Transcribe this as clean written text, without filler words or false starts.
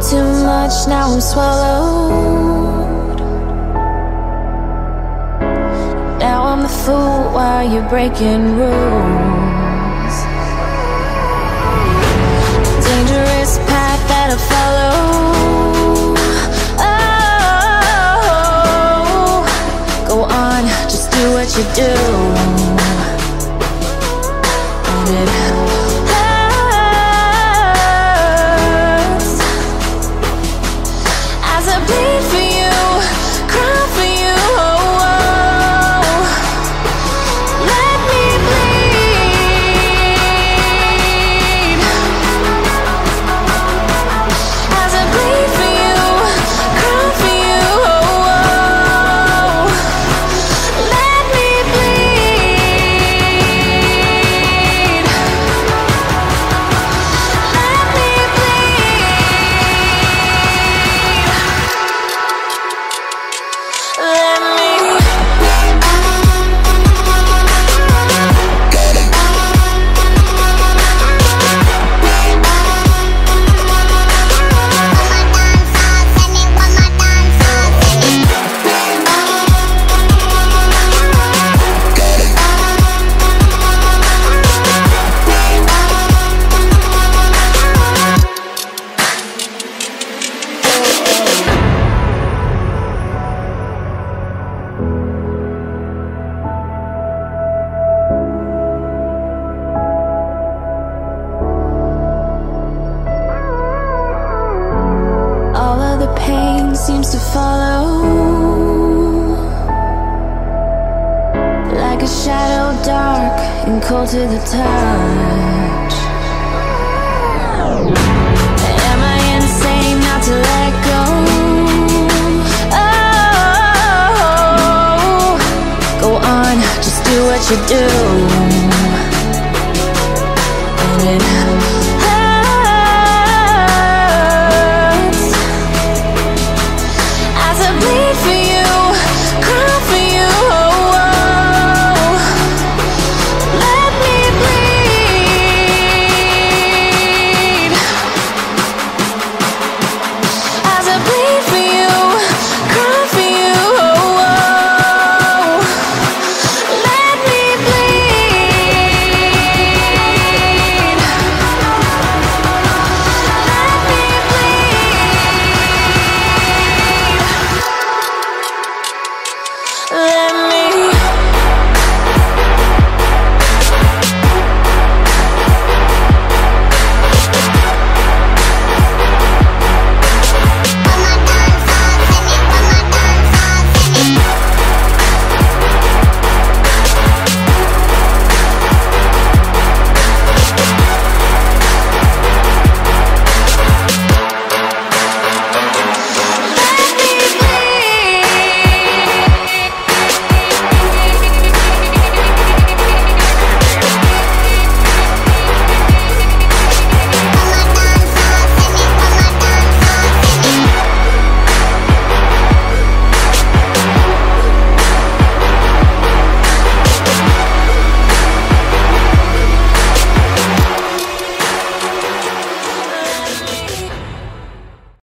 too much, now I'm swallowed. Now I'm the fool while you're breaking rules. Dangerous path that I follow. Oh, go on, just do what you do. And it hurts as I bleed for you, cry for you. Oh, oh. Let me bleed as I bleed for you, cry for you. Oh, oh. Let me bleed. Let me bleed. Let me. All of the pain seems to follow, like a shadow dark and cold to the touch. Am I insane not to let go? Oh, go on, just do what you do. And it